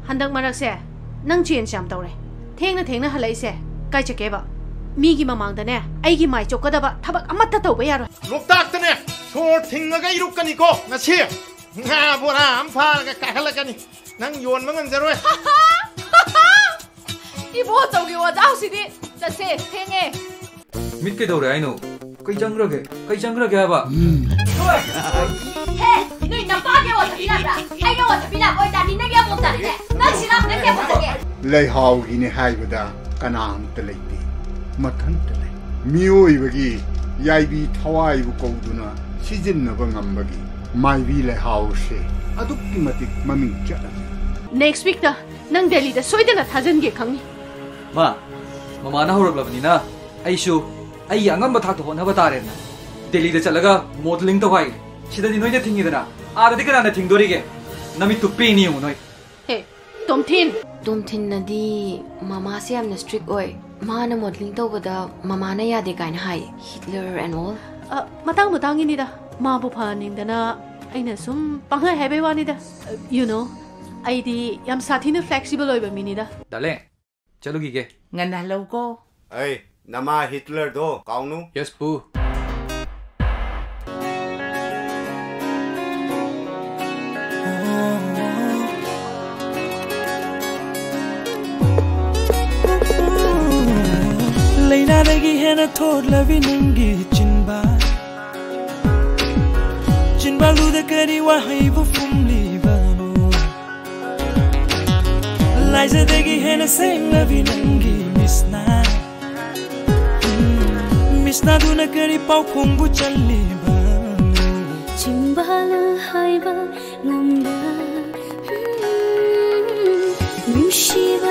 हंदक मरकसे नंग चेन जाम तौरे थेंगना थेंगना हलैसे काय चकेबा मीगी ममांगदने आइगी माइ चोकदबा थबक अमत्ता तौबा यारो लोकताक्तने सोर थिंगगा इरुक्कनिको नसे nga बोरा am फारगा काहलकनी नंग योनबा ngमजरोय इबो चौगी वजाउसिदि तसे थेंगे मिट के दौरे आइनो कई जंग्रगे हाबा हे नोइ नपागे व थबिलाब्रा आइनो व थबिला बोय तानि नगे अमुतारे नंग सिला नगे अमुतागे लैहाउगिने हाइबदा कनामत लैते मथंत लै मियोइबगी याइबी थवाइबु कौदुना सिजिन्नबा ngambagi माइबी लैहाउसे अदुक्कि मतिक ममिंग चला नेक्स्ट वीक ता नंग दिल्ली दा सोइदना थाजनगे खंगी ममा ना होरगलबनिना आइसु आई अंगम थाक तो होनबा तारेना दिल्ली दा चलगा मॉडलिंग तो भाई सिदादि नोइना थिंगिदना आदि कनाना थिंगदोरिगे नमि तुप्पेनी हो नोइ हे तुमथिन नदी मामा से हमने स्ट्रिक्ट ओय माना मॉडलिंग तौबदा मामा ना यादे काइन हाई हिटलर एंड ऑल मतंग मतंगिनिदा माबु फानिंगदना अइना सुम पंगा हेबे वानिदा यू नो आइदी याम साथीना फ्लेक्सिबल ओइबा मिनिदा दले चलोगी के ngana logo ai nama Hitler do kaunu यस पू Leina dagi hena thod lavi nungi chinba luda kari wahai bu fumli bano Liza dagi hena sing lavi nungi misna duna kari pau khung bu challi bano chinba la hai ba ngomda Mushiba